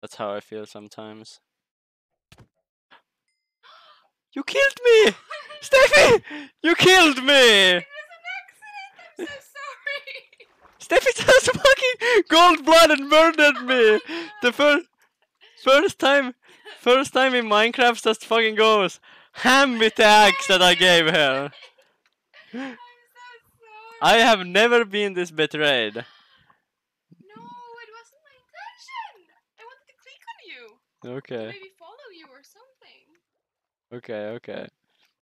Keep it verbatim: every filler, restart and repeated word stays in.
That's how I feel sometimes. You killed me! Stefi! You killed me! It was an accident! I'm so sorry! Stefi just fucking cold-blooded murdered me! The first first time first time in Minecraft just fucking goes ham with the axe that I gave her. I'm so sorry! I have never been this betrayed. No, it wasn't my intention! I wanted to click on you! Okay. Maybe follow you or something. Okay, okay.